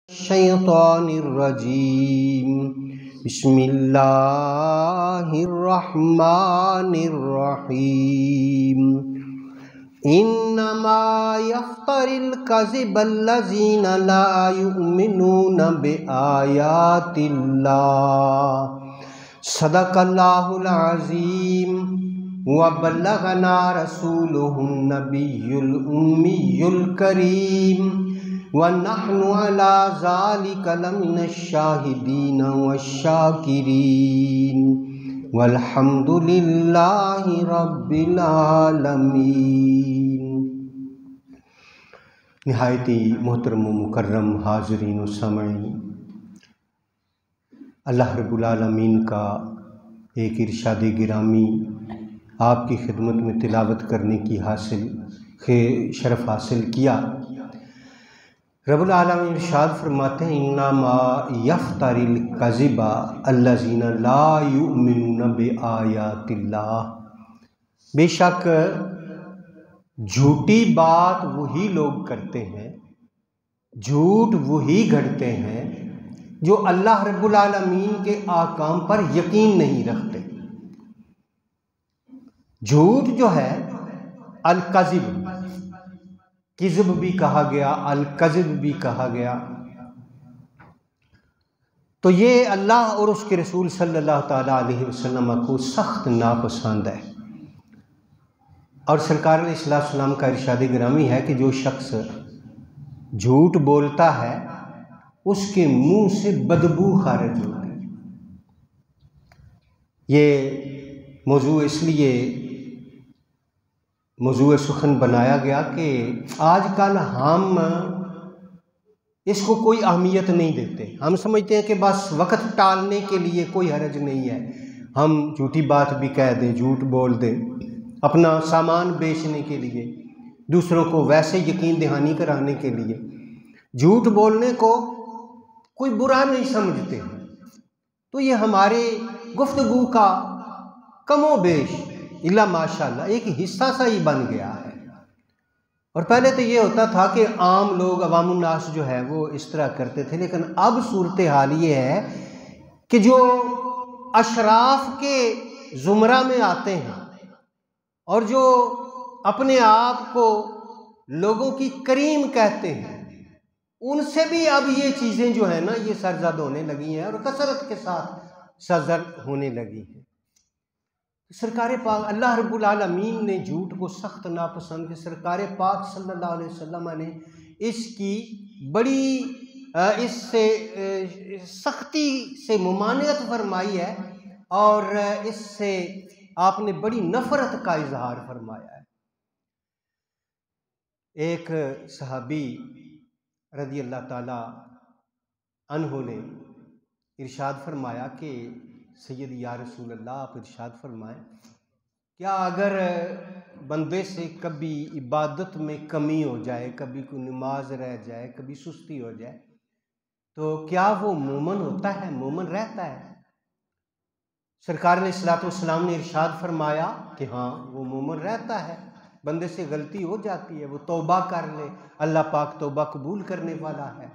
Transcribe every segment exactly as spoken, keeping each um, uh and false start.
शैतानिर्रजीम बिस्मिल्लाहिर्रहमानिर्रहीम इन्नमा यफ्तरिल कज़िबल्लज़ीना ला युमिनूना बिआयातिल्लाह सदक़ल्लाहुल अज़ीम व बल्लगना रसूलुहुन नबियुल उम्मियुल करीम व नहनु अला ज़ालिका लमिनश शाहिदीन वश्शाकिरीन वल्हम्दुलिल्लाहि रब्बिल आलमीन। निहायती मोहतरम व मुकर्रम हाज़रीन व सामईन, अल्लाह रब्बुल आलमीन का एक इरशाद गिरामी आपकी खिदमत में तिलावत करने की हासिल शरफ़ हासिल किया। रब्बुल आलमीन इरशाद फरमाते हैं, इन्नमा यफ्तरिल कज़िबा अल्लज़ीना ला युमिनूना बिआयातिल्लाह। बेशक झूठी बात वही लोग करते हैं, झूठ वही घड़ते हैं जो अल्लाह रब्बुल आलमीन के आकाम पर यकीन नहीं रखते। झूठ जो है अल-कज़िब, किज़ब भी कहा गया, अल-कज़िब भी कहा गया, तो ये अल्लाह और उसके रसूल सल्लल्लाहु ताला अलैहि वसल्लम को सख्त नापसंद है। और सरकार अलैहिस्सलातु वस्सलाम का इरशाद गिरामी है कि जो शख्स झूठ बोलता है उसके मुंह से बदबू खारिज होती है। ये मौजू इसलिए मौजू सुखन बनाया गया कि आजकल हम इसको कोई अहमियत नहीं देते। हम समझते हैं कि बस वक्त टालने के लिए कोई हरज नहीं है, हम झूठी बात भी कह दें, झूठ बोल दें अपना सामान बेचने के लिए, दूसरों को वैसे यकीन दहानी कराने के लिए। झूठ बोलने को कोई बुरा नहीं समझते हैं। तो ये हमारे गुफ्तगू का कमो बेश इल्ला माशाअल्लाह एक हिस्सा सा ही बन गया है। और पहले तो ये होता था कि आम लोग अवामुन्नास जो है वो इस तरह करते थे, लेकिन अब सूरत हाल ये है कि जो अशराफ के ज़ुमरा में आते हैं और जो अपने आप को लोगों की करीम कहते हैं, उनसे भी अब ये चीज़ें जो है ना ये सरजद होने लगी हैं और कसरत के साथ सरजद होने लगी हैं। सरकार पाक अल्लाह रब्बुल आलमीन ने झूठ को सख्त नापसंद, सरकार पाक सल्लल्लाहु अलैहि वसल्लम ने इसकी बड़ी इससे सख्ती से मुमानियत फरमाई है और इससे आपने बड़ी नफ़रत का इजहार फरमाया है। एक सहाबी रज़ी अल्लाह ताला अन्हु ने इरशाद फरमाया कि सैयद या रसूल अल्लाह, आप इरशाद फरमाएं, क्या अगर बंदे से कभी इबादत में कमी हो जाए, कभी कोई नमाज रह जाए, कभी सुस्ती हो जाए, तो क्या वो मोमन होता है, मोमन रहता है? सरकार अलैहिस्सलातु वस्सलाम ने इरशाद फरमाया कि हाँ, वो मोमन रहता है। बंदे से गलती हो जाती है, वो तौबा कर ले, अल्लाह पाक तौबा कबूल करने वाला है।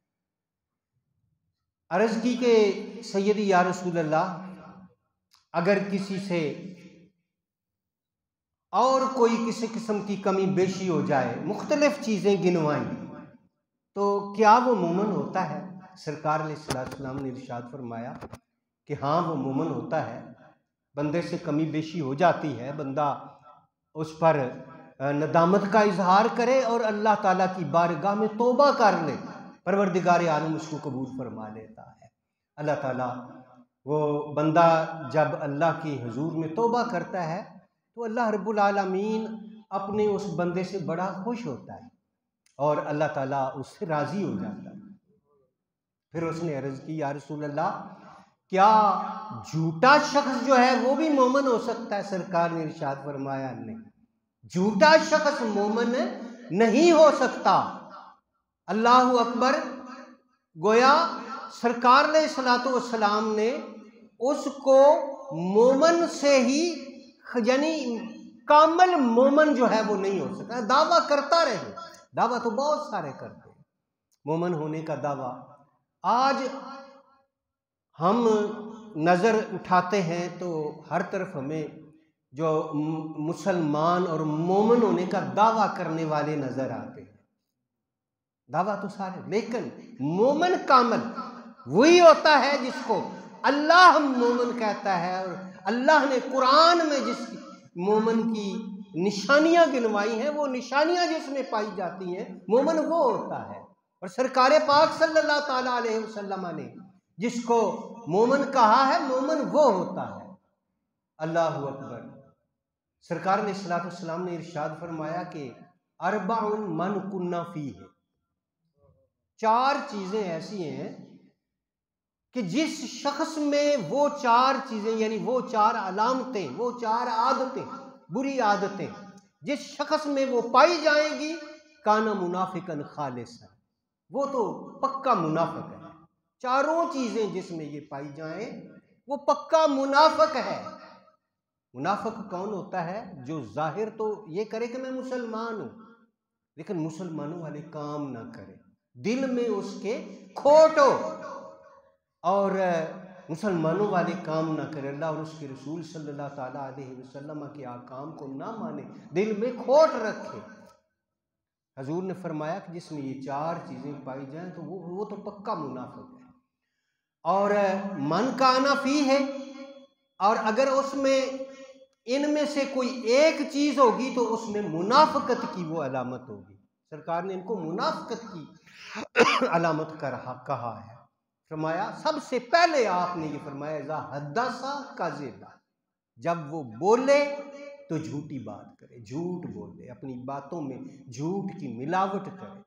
अर्ज़ की के सैयदी या रसूल अल्लाह, अगर किसी से और कोई किसी किस्म की कमी बेशी हो जाए, मुख्तलिफ चीज़ें गिनवाई, तो क्या वो मोमन होता है? सरकार अलैहिस्सलातु वस्सलाम ने इरशाद फरमाया कि हाँ, वो मोमन होता है। बंदे से कमी बेशी हो जाती है, बंदा उस पर नदामत का इजहार करे और अल्लाह ताला की बारगाह में तौबा कर ले, परवरदिगार आलम उसको कबूल फरमा लेता है। अल्लाह ताला वो बंदा जब अल्लाह की हुजूर में तौबा करता है तो अल्लाह रब्बुल आलमीन अपने उस बंदे से बड़ा खुश होता है और अल्लाह ताला उससे राज़ी हो जाता है। फिर उसने अर्ज़ की, या रसूल अल्लाह, क्या झूठा शख्स जो है वो भी मोमन हो सकता है? सरकार ने इरशाद फरमाया, नहीं, झूठा शख्स मोमन नहीं हो सकता। अल्लाहु अकबर। गोया सरकार अलैहिस्सलातु वस्सलाम ने उसको मोमन से ही, यानी कामल मोमन जो है वो नहीं हो सकता। दावा करता रहे, दावा तो बहुत सारे करते हैं, मोमन होने का दावा। आज हम नज़र उठाते हैं तो हर तरफ हमें जो मुसलमान और मोमन होने का दावा करने वाले नज़र आते हैं। दावा तो सारे, लेकिन मोमन कामल वही होता है जिसको अल्लाह मोमन कहता है, और अल्लाह ने कुरान में जिस मोमन की निशानियां गिनवाई हैं वो निशानियां जिसमें पाई जाती हैं मोमन वो होता है। और सरकार पाक सल्लल्लाहु ताला अलैहि वसल्लम ने जिसको मोमन कहा है मोमन वो होता है। अल्लाहु अकबर। सरकार ने सल्लल्लाहु अलैहि वसल्लम ने इरशाद फरमाया कि अरबाउन मन कुन्ना फी है, चार चीजें ऐसी हैं कि जिस शख्स में वो चार चीजें यानी वो चार अलामतें, वो चार आदतें, बुरी आदतें जिस शख्स में वो पाई जाएंगी, काना मुनाफिकन खालिसन, वो तो पक्का मुनाफिक है। चारों चीजें जिसमें ये पाई जाएं वो पक्का मुनाफिक है। मुनाफिक कौन होता है? जो जाहिर तो ये करे कि मैं मुसलमान हूं, लेकिन मुसलमानों वाले काम ना करे, दिल में उसके खोट हो और मुसलमानों वाले काम ना करे, अल्लाह और उसके रसूल सल्लल्लाहु ताला अलैहि वसल्लम के आकाम को ना माने, दिल में खोट रखे। हजूर ने फरमाया कि जिसमें ये चार चीज़ें पाई जाएं तो वो वो तो पक्का मुनाफिक है। और मन का अनाफी है, और अगर उसमें इनमें से कोई एक चीज़ होगी तो उसमें मुनाफिकत की वो अलामत होगी। सरकार ने इनको मुनाफिकत की अलामत कर कहा है। फरमाया सबसे पहले आपने ये फरमाया इज़ा हद्दसा काज़िबा, जब वो बोले तो झूठी बात करे, झूठ बोले, अपनी बातों में झूठ की मिलावट करे।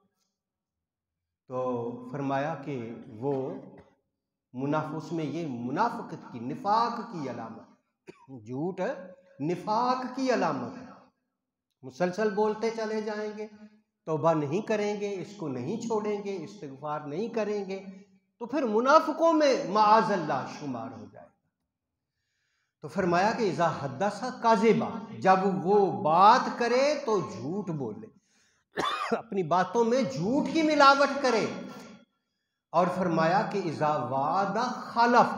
तो फरमाया कि वो मुनाफिक में ये मुनाफिकत की, निफाक की अलामत, झूठ निफाक की अलामत है। मुसलसल बोलते चले जाएंगे, तौबा नहीं करेंगे, इसको नहीं छोड़ेंगे, इस्तिग़फ़ार नहीं करेंगे, तो फिर मुनाफिकों में माअज़ल्लाह शुमार हो जाएगा। तो फरमाया कि इज़ा हद्दसा काज़िबा, जब वो बात करे तो झूठ बोले, अपनी बातों में झूठ की मिलावट करे। और फरमाया कि इज़ा वादा खलफ,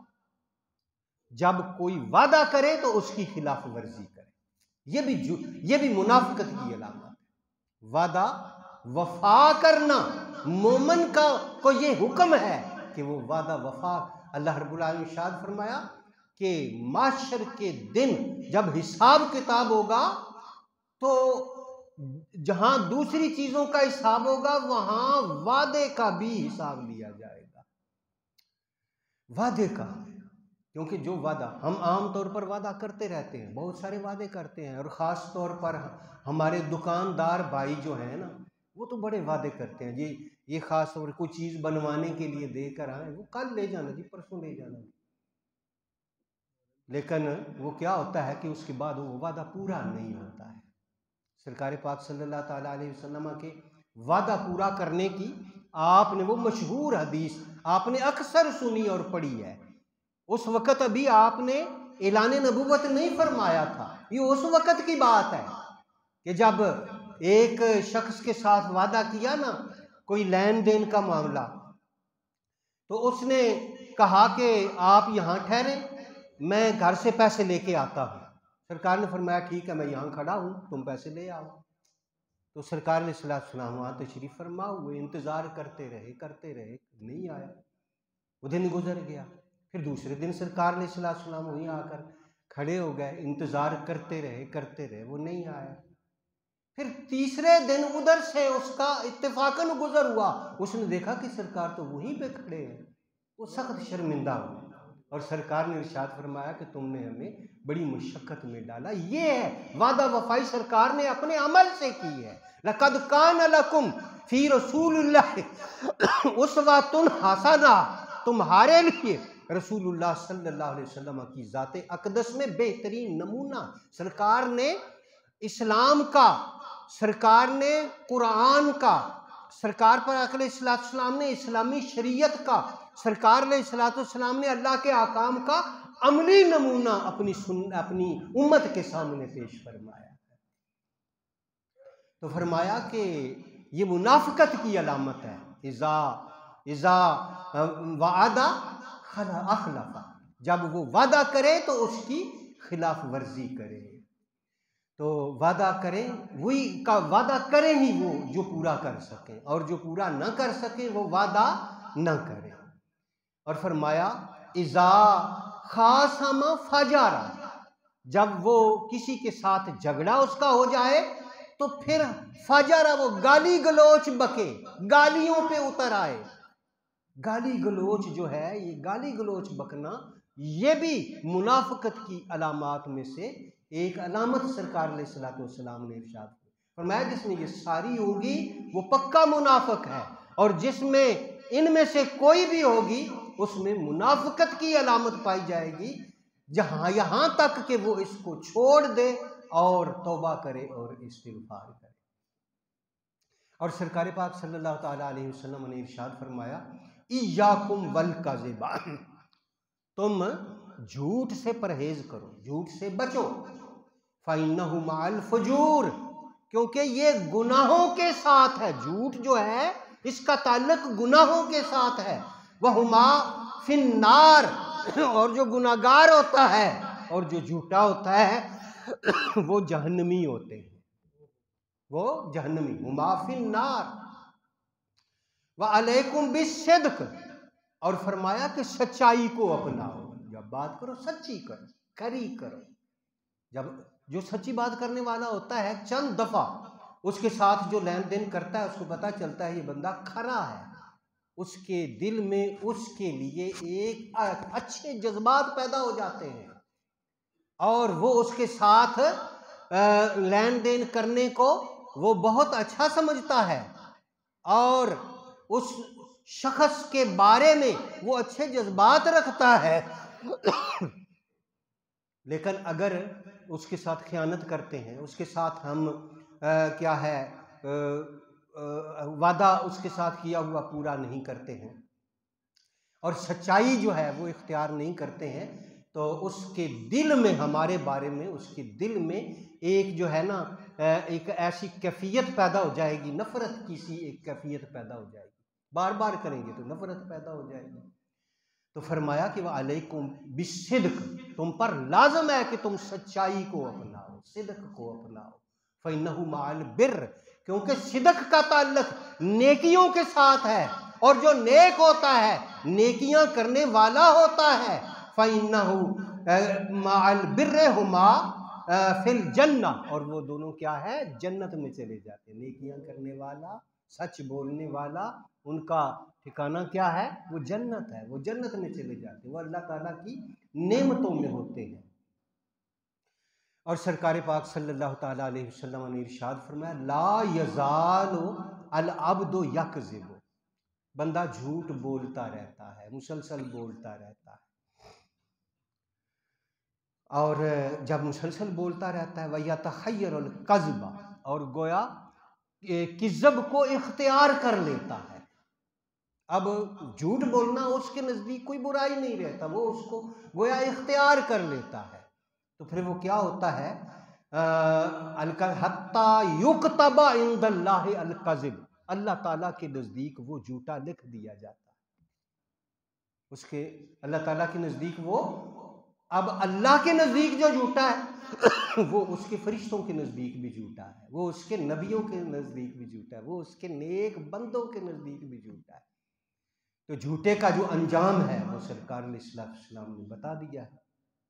जब कोई वादा करे तो उसकी खिलाफ वर्जी करे। ये भी ये भी मुनाफिकत की अलामत है। वादा वफा करना, मोमन का को ये हुक्म है कि वो वादा वफा। अल्लाह रब्बुल आलमीन ने इरशाद फरमाया कि माशर के दिन जब हिसाब किताब होगा तो जहां दूसरी चीजों का हिसाब होगा वहां वादे का भी हिसाब लिया जाएगा, वादे का। क्योंकि जो वादा हम आम तौर पर वादा करते रहते हैं, बहुत सारे वादे करते हैं, और ख़ास तौर पर हमारे दुकानदार भाई जो हैं ना, वो तो बड़े वादे करते हैं। ये ये ख़ास तौर पर कोई चीज़ बनवाने के लिए देकर आए, वो कल ले जाना जी, परसों ले जाना, लेकिन वो क्या होता है कि उसके बाद वो वादा पूरा नहीं होता है। सरकार पाक सल्लल्लाहु ताला अलैहि वसल्लम के वादा पूरा करने की आपने वो मशहूर हदीस आपने अक्सर सुनी और पढ़ी है। उस वक़्त अभी आपने ऐलान नबूवत नहीं फरमाया था, ये उस वक़्त की बात है कि जब एक शख्स के साथ वादा किया ना, कोई लेन देन का मामला, तो उसने कहा कि आप यहाँ ठहरे, मैं घर से पैसे लेके आता हूँ। सरकार ने फरमाया ठीक है, मैं यहाँ खड़ा हूँ, तुम पैसे ले आओ। तो सरकार ने सल्लल्लाहु अलैहि वसल्लम वहाँ तशरीफ़ फरमा हुए, इंतज़ार करते रहे करते रहे नहीं आया। वो दिन गुजर गया, फिर दूसरे दिन सरकार ने सल्लल्लाहु अलैहि वसल्लम वहीं आकर खड़े हो गए, इंतज़ार करते रहे करते रहे वो नहीं आया। फिर तीसरे दिन उधर से उसका इत्तेफाकन गुजर हुआ, उसने देखा कि सरकार तो वहीं पे खड़े हैं। वो सख्त शर्मिंदा हुआ और सरकार ने इरशाद फरमाया कि तुमने हमें बड़ी मुशक्क़त में डाला। ये है वादा वफाई सरकार ने अपने अमल से की है। लक़द कान लकुम फ़ी रसूलिल्लाहि उस्वतुन हसना, तुम्हारे लिए रसूलुल्लाह सल्लल्लाहु अलैहि वसल्लम की ज़ाते अक़दस में बेहतरीन नमूना। सरकार ने इस्लाम का, सरकार ने कुरान का, सरकार पर अलैहिस्सलाम ने इस्लामी शरीयत का, सरकार अलैहिस्सलाम ने अल्लाह के आकाम का अमली नमूना अपनी सुन अपनी उम्मत के सामने पेश फरमाया। तो फरमाया कि ये मुनाफिकत की अलामत है इज़ा इज़ा वादा खला अखलफा, जब वो वादा करे तो उसकी खिलाफ वर्जी करे। तो वादा करें, वही का वादा करें ही वो जो पूरा कर सके, और जो पूरा न कर सके वो वादा न करे। और फरमाया इज़ा खासमा फजारा, जब वो किसी के साथ झगड़ा उसका हो जाए तो फिर फजारा वो गाली गलोच बके, गालियों पे उतर आए। गाली गलोच जो है, ये गाली गलोच बकना, ये भी मुनाफिकत की अलामात में से एक अलामत सरकार अलैहिस्सलातु वस्सलाम ने इरशाद फरमाया, जिसमें ये सारी होगी वो पक्का मुनाफिक है, और जिसमें इनमें से कोई भी होगी उसमें मुनाफिकत की अलामत पाई जाएगी, जहां यहां तक कि वो इसको छोड़ दे और तौबा करे और इस्तिग़फ़ार करे। और सरकार पाक सल्लल्लाहु ताला अलैहि वसल्लम ने इरशाद फरमाया, इय्याकुम वल कज़िबा, तुम झूठ से परहेज करो, झूठ से बचो। फ़इन्नहु मअल फुजूर, क्योंकि ये गुनाहों के साथ है। झूठ जो है इसका ताल्लुक गुनाहों के साथ है। वहुमा फिन्नार, और जो गुनाहगार होता है और जो झूठा होता है वो जहन्नमी होते हैं, वो जहन्नमी। हुमा फिन्नार व अलैकुम बिस्सिद्क़, और फरमाया कि सच्चाई को अपनाओ, जब बात करो सच्ची करो, खरी करो। जब जो सच्ची बात करने वाला होता है, चंद दफा उसके साथ जो लेन देन करता है उसको पता चलता है ये बंदा खरा है, उसके दिल में उसके लिए एक अच्छे जज्बात पैदा हो जाते हैं, और वो उसके साथ लेन देन करने को वो बहुत अच्छा समझता है, और उस शख्स के बारे में वो अच्छे जज्बात रखता है। लेकिन अगर उसके साथ खयानत करते हैं, उसके साथ हम आ, क्या है आ, आ, वादा उसके साथ किया हुआ पूरा नहीं करते हैं, और सच्चाई जो है वो इख्तियार नहीं करते हैं, तो उसके दिल में, हमारे बारे में उसके दिल में एक जो है ना एक ऐसी कैफियत पैदा हो जाएगी, नफरत की सी एक कैफियत पैदा हो जाएगी। बार बार करेंगे तो नफरत पैदा हो जाएगी। तो फरमाया कि वह अलैकुम बिस्सिद्क़, तुम पर लाजम है कि तुम सच्चाई को अपनाओ, सिद्क़ को अपनाओ। फ़इन्नहु मअल बिर्र, क्योंकि सिद्क़ का ताल्लुक नेकियों के साथ है, और जो नेक होता है नेकियां करने वाला होता है। फ़इन्नहु मअल बिर्र हुमा फिल जन्ना, और वो दोनों क्या है, जन्नत में चले जाते। नेकियां करने वाला, सच बोलने वाला, उनका ठिकाना क्या है, वो जन्नत है, वो जन्नत में चले जाते, वो अल्लाह ताला की नेमतों में होते हैं। और सरकार पाक सल्लल्लाहु ताला अलैहि वसल्लम ने इरशाद फरमाया, ला यज़ालु अल अब्दु यकज़िबु, बंदा झूठ बोलता रहता है, मुसलसल बोलता रहता है, और जब मुसलसल बोलता रहता है वह यतख़य्यरुल कज़्बा, और गोया किज़्ब को इख्तियार कर लेता है। अब झूठ बोलना उसके नज़दीक कोई बुराई नहीं रहता, वो उसको गोया इख्तियार कर लेता है। तो फिर वो क्या होता है, हत्ता युक्तबा इंदल्लाहि अल कज़िब, अल्लाह ताला के नज़दीक वो झूठा लिख दिया जाता है, उसके अल्लाह ताला के नज़दीक वो, अब अल्लाह के नज़दीक जो झूठा है वो उसके फरिश्तों के नज़दीक भी झूठा है, वो उसके नबियों के नज़दीक भी झूठा है, वो उसके नेक बंदों के नज़दीक भी झूठा है। तो झूठे का जो अंजाम है वो सरकार अलैहिस्सलाम ने बता दिया है।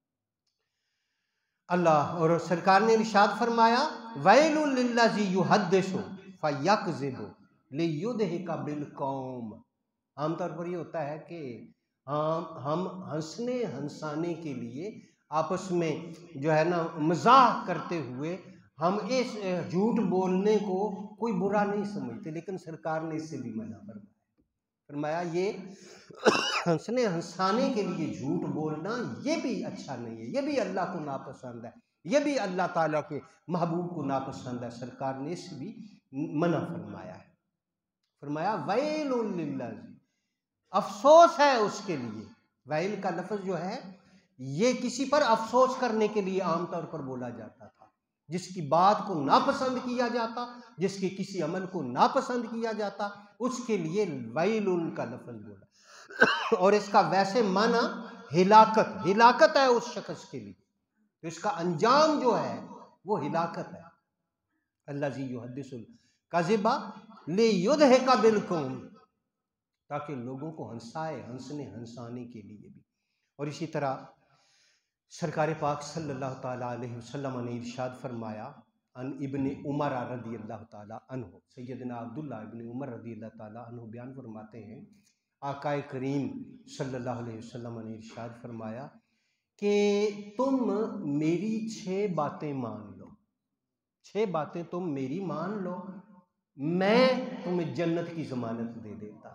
अल्लाह और सरकार ने इरशाद फरमाया, वैलुल लिल्लज़ी युहद्दिसु फयकज़िबु लियुदहिका बिल कौम। आमतौर पर ये होता है कि हम हम हंसने हंसाने के लिए आपस में जो है ना मजाक करते हुए हम इस झूठ बोलने को कोई बुरा नहीं समझते, लेकिन सरकार ने इससे भी मना फरमाया। फरमाया ये हंसने हंसाने के लिए झूठ बोलना ये भी अच्छा नहीं है, ये भी अल्लाह को नापसंद है, ये भी अल्लाह ताला के महबूब को नापसंद है। सरकार ने इससे भी मना फरमाया है। फरमाया वैलुल लिल्लज़ी, अफसोस है उसके लिए। वैल का लफ्ज़ जो है ये किसी पर अफसोस करने के लिए आमतौर पर बोला जाता था। जिसकी बात को नापसंद किया जाता, जिसके किसी अमल को नापसंद किया जाता, उसके लिए वैलुन का लफ्ज़ बोला। और इसका वैसे माना हिलाकत, हिलाकत है उस शख्स के लिए, तो इसका अंजाम जो है वो हिलाकत है। अल्लाज़ी युहद्दिसुल कज़िबा लियुदहिका बिलकुम, ताकि लोगों को हंसाए, हंसने हंसाने के लिए भी। और इसी तरह सरकार पाक सल्लल्लाहु ताला अलैहि वसल्लम ने इरशाद फरमाया, अन इब्ने उमर रदी अल्लाह ताला अन्हु, सैयदना अब्दुल्ला इब्ने उमर रदी अल्लाह ताला अन्हु बयान फरमाते हैं, आकाए करीम सल्लल्लाहु अलैहि वसल्लम ने इरशाद फरमाया कि तुम मेरी छः बातें मान लो, छः बातें तुम मेरी मान लो, मैं तुम्हें जन्नत की ज़मानत दे देता।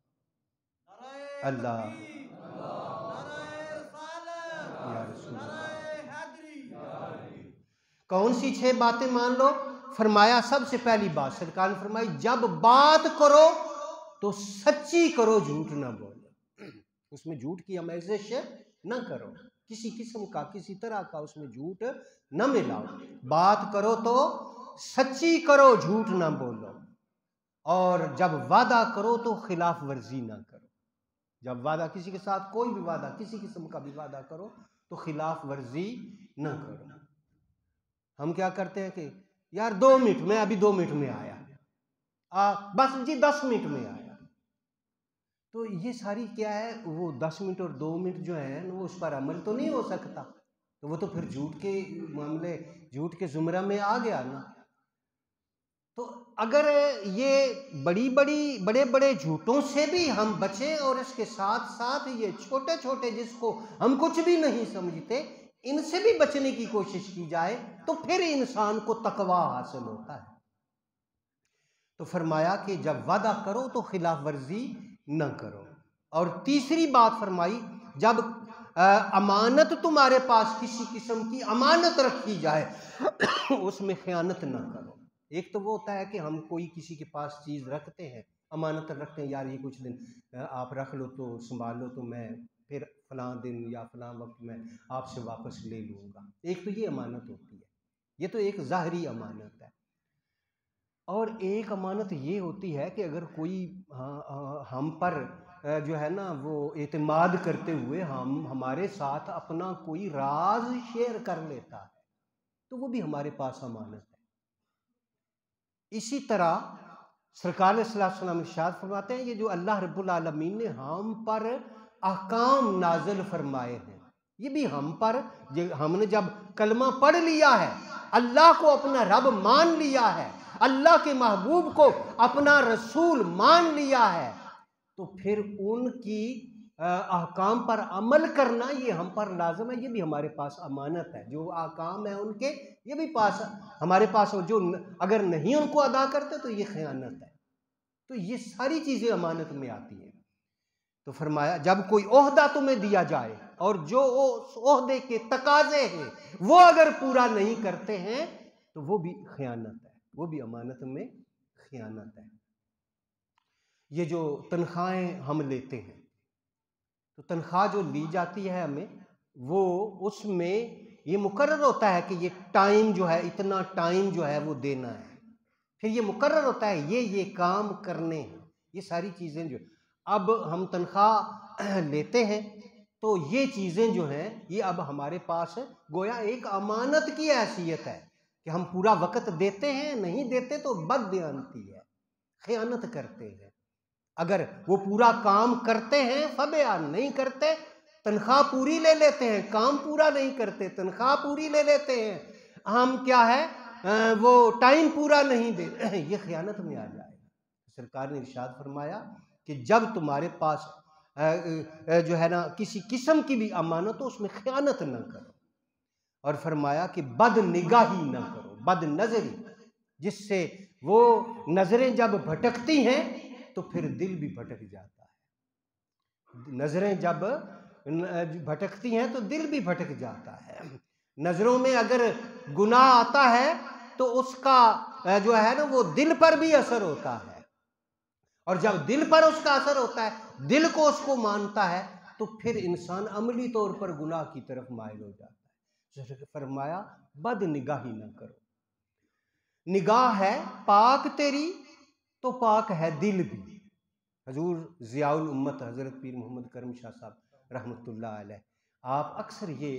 अल्लाह या रसूल अल्लाह। कौन सी छह बातें मान लो? फरमाया सबसे पहली बात सरकार ने फरमाई, जब बात करो तो सच्ची करो, झूठ ना बोलो, उसमें झूठ की आमेज़िश न करो, किसी किस्म का किसी तरह का उसमें झूठ न मिलाओ। बात करो तो सच्ची करो, झूठ ना बोलो। और जब वादा करो तो खिलाफ वर्जी ना करो। जब वादा किसी के साथ कोई भी वादा, किसी किस्म का भी वादा करो तो खिलाफ वर्जी न करो। हम क्या करते हैं कि यार दो मिनट में, अभी दो मिनट में आया, आ, बस जी दस मिनट में आया, तो ये सारी क्या है, वो दस मिनट और दो मिनट जो है वो उस पर अमल तो नहीं हो सकता, तो वो तो फिर झूठ के मामले, झूठ के जुमरा में आ गया ना। तो अगर ये बड़ी बड़ी बड़े बड़े झूठों से भी हम बचें और इसके साथ साथ ये छोटे छोटे जिसको हम कुछ भी नहीं समझते, इनसे भी बचने की कोशिश की जाए तो फिर इंसान को तकवा हासिल होता है। तो फरमाया कि जब वादा करो तो खिलाफ वर्जी न करो। और तीसरी बात फरमाई, जब अमानत तुम्हारे पास किसी किस्म की अमानत रखी जाए उसमें खयानत न करो। एक तो वो होता है कि हम कोई किसी के पास चीज़ रखते हैं, अमानत रखते हैं, यार ये कुछ दिन आप रख लो तो संभाल लो, तो मैं फिर फलां दिन या फलां वक्त में आपसे वापस ले लूँगा। एक तो ये अमानत होती है, ये तो एक ज़ाहरी अमानत है। और एक अमानत ये होती है कि अगर कोई हाँ, हम पर जो है ना वो एतमाद करते हुए हम हमारे साथ अपना कोई राज शेयर कर लेता है तो वो भी हमारे पास अमानत है। इसी तरह सरकार सल्लल्लाहु अलैहि वसल्लम इरशाद फरमाते हैं, ये जो अल्लाह रब्बुल आलमीन ने हम पर अहकाम नाज़िल फरमाए हैं, ये भी हम पर, हमने जब कलमा पढ़ लिया है, अल्लाह को अपना रब मान लिया है, अल्लाह के महबूब को अपना रसूल मान लिया है, तो फिर उनकी अहकाम पर अमल करना ये हम पर लाजम है। ये भी हमारे पास अमानत है, जो अहकाम है उनके, ये भी पास हमारे पास, जो अगर नहीं उनको अदा करते तो ये खयानत है। तो ये सारी चीज़ें अमानत में आती हैं। तो फरमाया जब कोई ओहदा तुम्हें दिया जाए और जो उस ओहदे के तकाजे हैं वो अगर पूरा नहीं करते हैं तो वो भी खयानत है, वो भी अमानत में खयानत है। ये जो तनख्वाहें हम लेते हैं, तो तनख्वाह जो ली जाती है हमें, वो उसमें ये मुकर्रर होता है कि ये टाइम जो है, इतना टाइम जो है वो देना है, फिर ये मुकर्रर होता है ये ये काम करने हैं, ये सारी चीज़ें जो अब हम तनख्वाह लेते हैं तो ये चीज़ें जो हैं ये अब हमारे पास गोया एक अमानत की हैसियत है कि हम पूरा वक्त देते हैं, नहीं देते तो बददियानती है, खयानत करते हैं। अगर वो पूरा काम करते हैं फबयान, नहीं करते तनख्वाह पूरी ले लेते हैं, काम पूरा नहीं करते तनख्वाह पूरी ले लेते हैं, हम क्या है आ, वो टाइम पूरा नहीं दे, ये खयानत में आ जाएगा। सरकार ने इरशाद फरमाया कि जब तुम्हारे पास आ, आ, जो है ना किसी किस्म की भी अमानत हो उसमें खयानत न करो। और फरमाया कि बद निगाही न करो, बद नजरी, जिससे वो नजरें जब भटकती हैं तो फिर दिल भी भटक जाता है। नजरें जब भटकती हैं तो दिल भी भटक जाता है। नजरों में अगर गुनाह आता है तो उसका जो है ना वो दिल पर भी असर होता है, और जब दिल पर उसका असर होता है, दिल को उसको मानता है, तो फिर इंसान अमली तौर पर गुनाह की तरफ माइल हो जाता है। फरमाया बद निगाही न करो, निगाह है पाक तेरी तो पाक है दिल भी। हजूर ज़ियाउल उम्मत हज़रत पीर मोहम्मद करम शाह साहब रहमतुल्लाह अलैह, आप अक्सर ये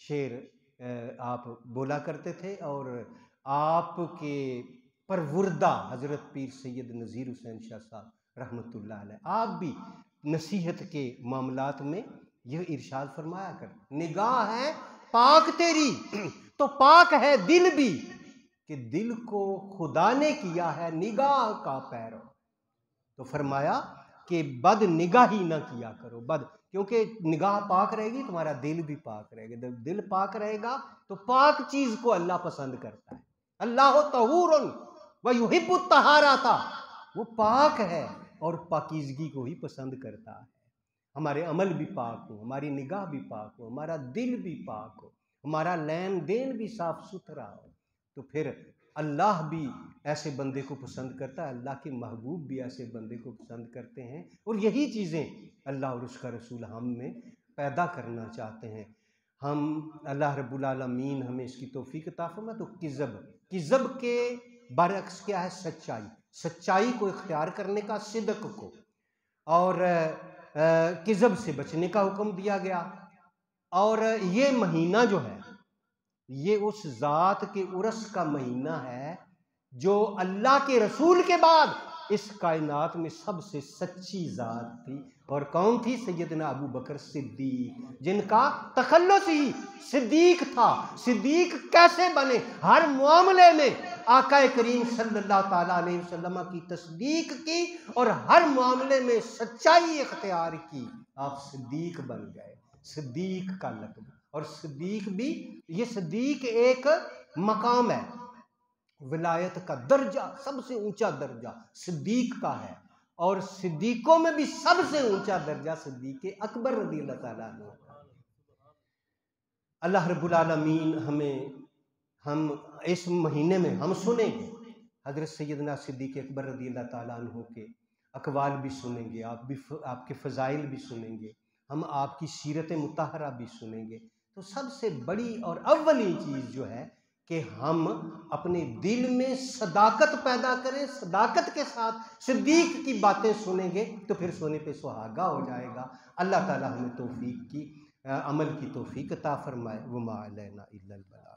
शेर आप बोला करते थे और आपके परवुर्दा हज़रत पीर सैयद नज़ीर हुसैन शाह साहब रहमतुल्लाह अलैह, आप भी नसीहत के मामलात में यह इरशाद फरमाया कर, निगाह है पाक तेरी तो पाक है दिल भी, कि दिल को खुदा ने किया है निगाह का पैरो। तो फरमाया कि बद निगाही ना किया करो, बद, क्योंकि निगाह पाक रहेगी तुम्हारा दिल भी पाक रहेगा, जब दिल पाक रहेगा तो पाक चीज को अल्लाह पसंद करता है। अल्लाह तहूरुन व युहिब्बु तहाराता, वो पाक है और पाकीज़गी को ही पसंद करता है। हमारे अमल भी पाक हो, हमारी निगाह भी पाक हो, हमारा दिल भी पाक हो, हमारा लेन देन भी साफ सुथरा हो, तो फिर अल्लाह भी ऐसे बंदे को पसंद करता है, अल्लाह के महबूब भी ऐसे बंदे को पसंद करते हैं। और यही चीज़ें अल्लाह और उसका रसूल हम में पैदा करना चाहते हैं। हम अल्लाह रब्बुल आलमीन हमें इसकी तौफीक अता फरमाए। तो किज़ब, किज़ब के बरअक्स क्या है? सच्चाई, सच्चाई को इख्तियार करने का, सिदक को, और किज़ब से बचने का हुक्म दिया गया। और ये महीना जो है ये उस ज़ात के उर्स का महीना है जो अल्लाह के रसूल के बाद इस कायनात में सबसे सच्ची ज़ात थी। और कौन थी? सैयदना अबू बकर सिद्दीक, जिनका तखल्लुस ही सिद्दीक था। सिद्दीक कैसे बने? हर मामले में आका करीम सल्लल्लाहु ताला अलैहि वसल्लम की तस्दीक की और हर मामले में सच्चाई इख्तियार की, आप सिद्दीक बन गए। सिद्दीक का लक़ब, और सिद्दीक भी, ये सिद्दीक एक मकाम है, विलायत का दर्जा, सबसे ऊंचा दर्जा सिद्दीक का है। और सिद्दीकों में भी सबसे ऊंचा दर्जा सिद्दीक अकबर रज़ियल्लाहु ताला अन्हु का। अल्लाह रब्बुल आलमीन हमें, हम इस महीने में हम सुनेंगे हज़रत सैयदना सिद्दीक अकबर रज़ियल्लाहु ताला अन्हु के अक़वाल भी सुनेंगे, आप भी आपके फ़ज़ाइल भी सुनेंगे, हम आपकी सीरत मुतहरा भी सुनेंगे। तो सबसे बड़ी और अव्वली चीज़ जो है कि हम अपने दिल में सदाकत पैदा करें, सदाकत के साथ सिद्दीक की बातें सुनेंगे तो फिर सोने पे सुहागा हो जाएगा। अल्लाह ताला हमें तौफीक की, अमल की तौफीक अता फरमाए। वमा अलैना इल्लल बलाग।